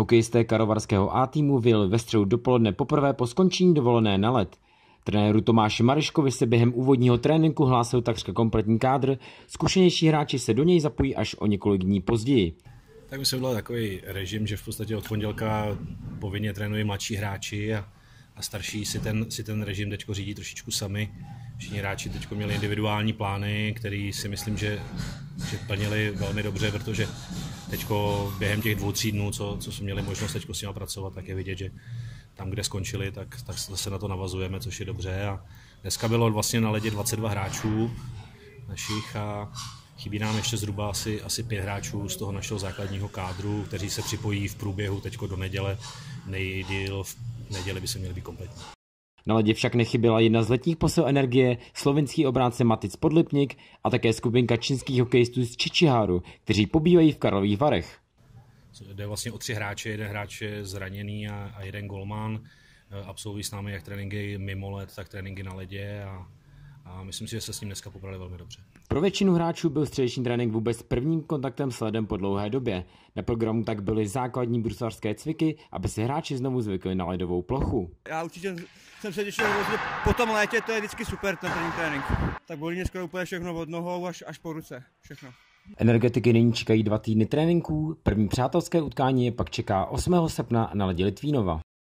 Hokejisté karlovarského A týmu vyjeli ve středu dopoledne poprvé po skončení dovolené na led. Trenéru Tomáši Mariškovi se během úvodního tréninku hlásil takřka kompletní kádr, zkušenější hráči se do něj zapojí až o několik dní později. Tak my jsme udělali takový režim, že v podstatě od pondělka povinně trénují mladší hráči a starší si ten režim teď řídí trošičku sami. Všichni hráči teď měli individuální plány, které si myslím, že plnili velmi dobře, protože teď během těch 2-3 dnů, co jsme měli možnost teď s nimi pracovat, tak je vidět, že tam, kde skončili, tak zase na to navazujeme, což je dobře. A dneska bylo vlastně na ledě 22 hráčů našich a chybí nám ještě zhruba asi 5 hráčů z toho našeho základního kádru, kteří se připojí v průběhu teď do neděle. Nejdýl v neděli by se měli být kompletní. Na ledě však nechyběla jedna z letních posil energie, slovinský obránce Matic Podlipnik a také skupinka čínských hokejistů z Čičiháru, kteří pobývají v Karlových Varech. Jde vlastně o 3 hráče, jeden hráč je zraněný a jeden golman. Absolvují s námi jak tréninky mimo led, tak tréninky na ledě a myslím si, že se s ním dneska pobrali velmi dobře. Pro většinu hráčů byl středeční trénink vůbec prvním kontaktem s ledem po dlouhé době. Na programu tak byly základní bruslařské cviky, aby se hráči znovu zvykli na ledovou plochu. Já určitě jsem se těšil, že po tom létě to je vždycky super ten trénink. Tak bolí mě skoro úplně všechno od nohou až po ruce, všechno. Energetiky nyní čekají 2 týdny tréninků, první přátelské utkání je pak čeká 8. srpna na ledě Litvínova.